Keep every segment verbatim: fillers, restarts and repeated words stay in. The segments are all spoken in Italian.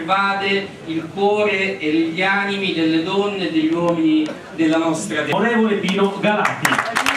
invade il cuore e gli animi delle donne e degli uomini della nostra terra. Onorevole Pino Galati.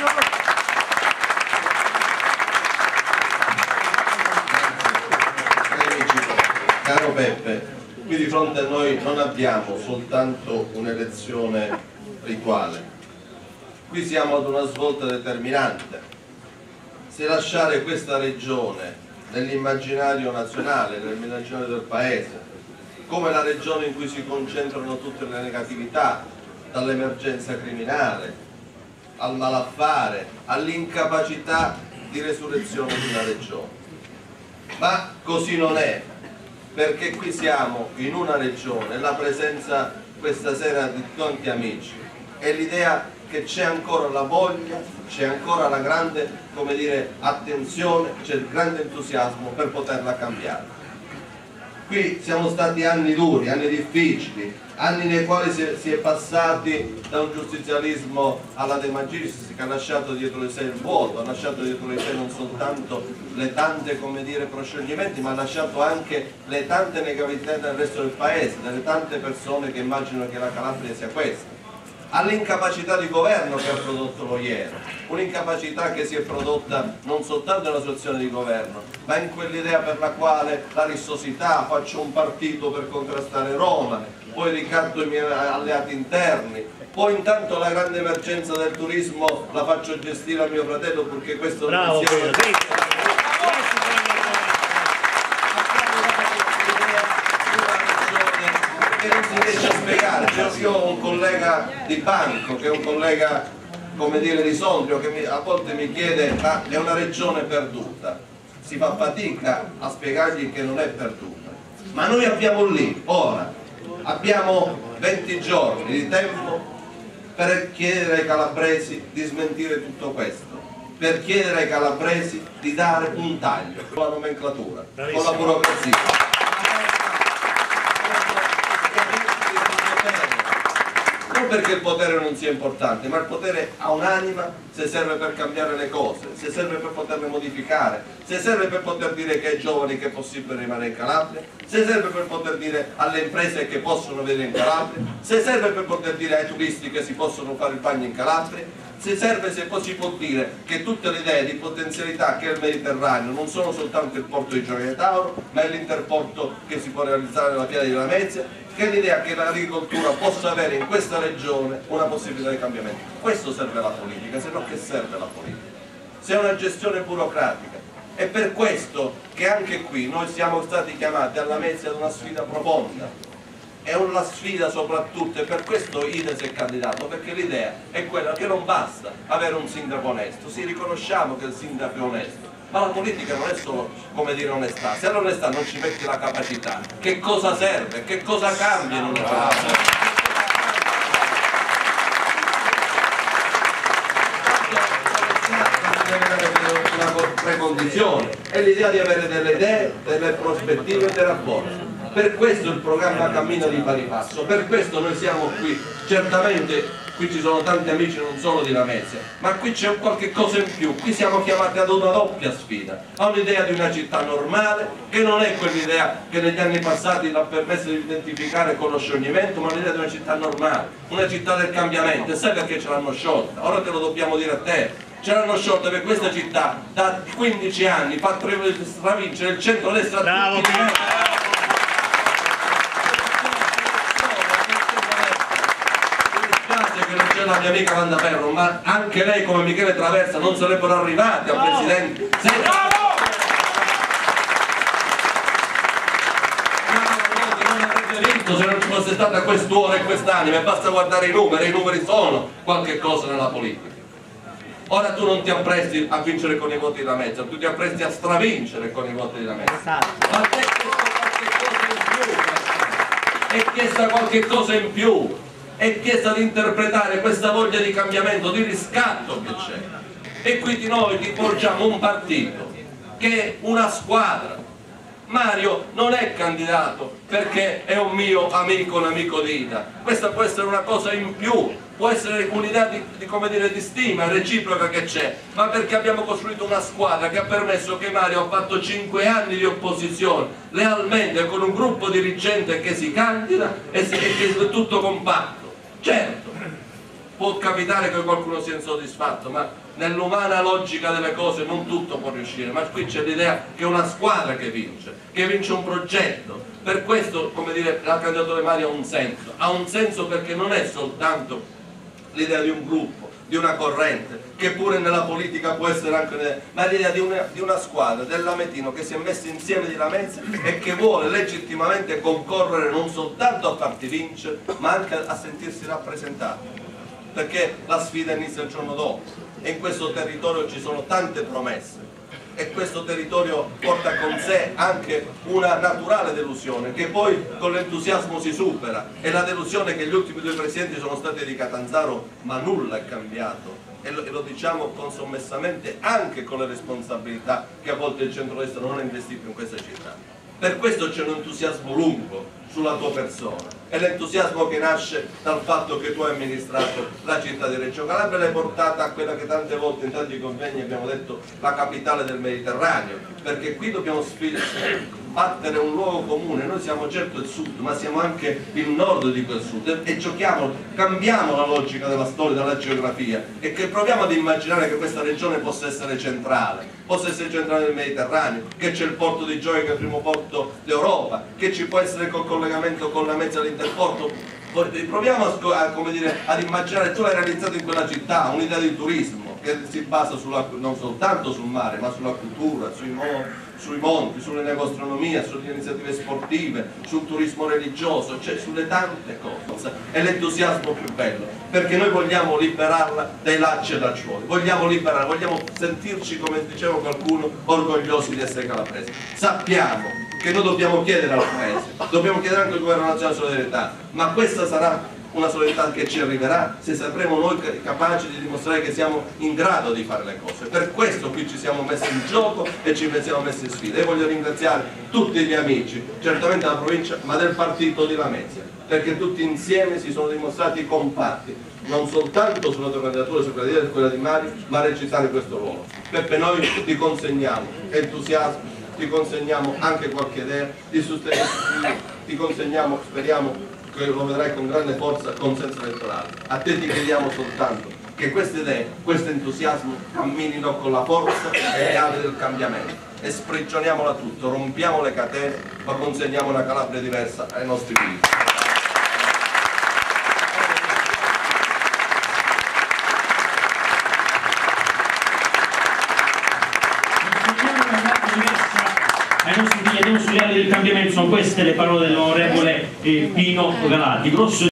Caro Peppe, qui di fronte a noi non abbiamo soltanto un'elezione rituale, qui siamo ad una svolta determinante. Se lasciare questa regione nell'immaginario nazionale, nell'immaginario del Paese, come la regione in cui si concentrano tutte le negatività, dall'emergenza criminale al malaffare, all'incapacità di resurrezione di una regione. Ma così non è, perché qui siamo in una regione, la presenza questa sera di tanti amici e l'idea che c'è ancora la voglia, c'è ancora la grande, come dire, attenzione, c'è il grande entusiasmo per poterla cambiare. Qui siamo stati anni duri, anni difficili, anni nei quali si è, si è passati da un giustizialismo alla De Magistris che ha lasciato dietro di sé il vuoto, ha lasciato dietro di sé non soltanto le tante, come dire, proscioglimenti, ma ha lasciato anche le tante negatività nel resto del paese, delle tante persone che immaginano che la Calabria sia questa, all'incapacità di governo che ha prodotto lo ieri, un'incapacità che si è prodotta non soltanto nella situazione di governo, ma in quell'idea per la quale la rissosità, faccio un partito per contrastare Roma, poi ricatto i miei alleati interni, poi intanto la grande emergenza del turismo la faccio gestire a mio fratello perché questo Bravo, non sia che non si riesce a spiegare. Cioè, io ho un collega di banco che è un collega, come dire, di Sondrio che mi, a volte mi chiede ma è una regione perduta, si fa fatica a spiegargli che non è perduta, ma noi abbiamo lì ora abbiamo venti giorni di tempo per chiedere ai calabresi di smentire tutto questo, per chiedere ai calabresi di dare un taglio con la nomenclatura, con la burocrazia. Non perché il potere non sia importante, ma il potere ha un'anima se serve per cambiare le cose, se serve per poterle modificare, se serve per poter dire che ai giovani che è possibile rimanere in Calabria, se serve per poter dire alle imprese che possono venire in Calabria, se serve per poter dire ai turisti che si possono fare il bagno in Calabria, se serve, se poi si può dire che tutte le idee di potenzialità che è il Mediterraneo non sono soltanto il porto di Gioia Tauro, ma è l'interporto che si può realizzare nella piana di Lamezia, che è l'idea che l'agricoltura possa avere in questa regione una possibilità di cambiamento. Questo serve alla politica, se no che serve la politica? Se è una gestione burocratica. È per questo che anche qui noi siamo stati chiamati alla Lamezia ad una sfida profonda. È una sfida soprattutto, e per questo Ide si è candidato, perché l'idea è quella che non basta avere un sindaco onesto, sì, riconosciamo che il sindaco è onesto, ma la politica non è solo, come dire, onestà. Se all'onestà non ci metti la capacità, che cosa serve? Che cosa cambia in una Calabria? Una precondizione è l'idea di avere delle idee, delle prospettive e dei rapporti. Per questo il programma cammina di pari passo, per questo noi siamo qui. Certamente qui ci sono tanti amici non solo di Lamezia, ma qui c'è qualche cosa in più, qui siamo chiamati ad una doppia sfida, a un'idea di una città normale, che non è quell'idea che negli anni passati l'ha permesso di identificare con lo scioglimento, ma l'idea di una città normale, una città del cambiamento. E sai perché ce l'hanno sciolta? Ora te lo dobbiamo dire a te. Ce l'hanno sciolta per questa città da quindici anni fa stravincere il centro-destra a tutti i livelli. Che non c'è la mia amica Wanda Ferro, ma anche lei come Michele Traversa non sarebbero arrivati al presidente senza... non avrebbe vinto se non ci fosse stata quest'ora e quest'anima, e basta guardare i numeri, i numeri sono qualche cosa nella politica. Ora tu non ti appresti a vincere con i voti di Lamezia, tu ti appresti a stravincere con i voti di Lamezia. Ma te è chiesta qualche cosa in più, è chiesta di interpretare questa voglia di cambiamento, di riscatto che c'è. E quindi noi ti porgiamo un partito che è una squadra. Mario non è candidato perché è un mio amico, un amico di Ida. Questa può essere una cosa in più, può essere un'idea di, di, come dire, di stima reciproca che c'è, ma perché abbiamo costruito una squadra che ha permesso che Mario ha fatto cinque anni di opposizione lealmente con un gruppo dirigente che si candida e, si, e che è tutto compatto. Certo, può capitare che qualcuno sia insoddisfatto, ma nell'umana logica delle cose non tutto può riuscire, ma qui c'è l'idea che è una squadra che vince, che vince un progetto. Per questo, come dire, la candidatura di Mario ha un senso, ha un senso perché non è soltanto l'idea di un gruppo, di una corrente, che pure nella politica può essere anche un'idea, ma l'idea di una, di una squadra, del Lametino che si è messa insieme di Lamezia e che vuole legittimamente concorrere non soltanto a farti vincere, ma anche a sentirsi rappresentato, perché la sfida inizia il giorno dopo e in questo territorio ci sono tante promesse e questo territorio porta con sé anche una naturale delusione che poi con l'entusiasmo si supera, e la delusione che gli ultimi due presidenti sono stati di Catanzaro, ma nulla è cambiato e lo, e lo diciamo consommessamente anche con le responsabilità che a volte il centrodestra non ha investito in questa città. Per questo c'è un entusiasmo lungo sulla tua persona, è l'entusiasmo che nasce dal fatto che tu hai amministrato la città di Reggio Calabria e l'hai portata a quella che tante volte in tanti convegni abbiamo detto la capitale del Mediterraneo, perché qui dobbiamo battere un luogo comune. Noi siamo certo il sud, ma siamo anche il nord di quel sud e giochiamo, cambiamo la logica della storia, della geografia e che proviamo ad immaginare che questa regione possa essere centrale, possa essere centrale nel Mediterraneo, che c'è il porto di Gioia che è il primo porto d'Europa, che ci può essere col collegamento con la mezza all'interporto. Proviamo a, a, come dire, ad immaginare, tu l'hai realizzato in quella città, un'idea di turismo che si basa sulla, non soltanto sul mare, ma sulla cultura, sui, mo, sui monti, sull'enogastronomia, sulle iniziative sportive, sul turismo religioso, cioè sulle tante cose. È l'entusiasmo più bello, perché noi vogliamo liberarla dai lacci e lacciuoli, vogliamo liberarla, vogliamo sentirci, come diceva qualcuno, orgogliosi di essere calabresi. Sappiamo che noi dobbiamo chiedere al Paese, dobbiamo chiedere anche al Governo Nazionale solidarietà, ma questa sarà una solidarietà che ci arriverà se sapremo noi capaci di dimostrare che siamo in grado di fare le cose. Per questo qui ci siamo messi in gioco e ci siamo messi in sfida. E voglio ringraziare tutti gli amici, certamente della provincia, ma del partito di Lamezia, perché tutti insieme si sono dimostrati compatti, non soltanto sulla tua candidatura, su quella di Mario, ma a recitare questo ruolo. Peppe, noi ti consegniamo entusiasmo, ti consegniamo anche qualche idea, ti, ti consegniamo, speriamo che lo vedrai con grande forza, consenso elettorale. A te ti chiediamo soltanto che queste idee, questo entusiasmo camminino con la forza e le ali del cambiamento e sprigioniamola tutto, rompiamo le catene, ma consegniamo una Calabria diversa ai nostri figli. Ai nostri figli andiamo sulle ali del cambiamento, sono queste le parole dell'onorevole Pino Galati. Grosso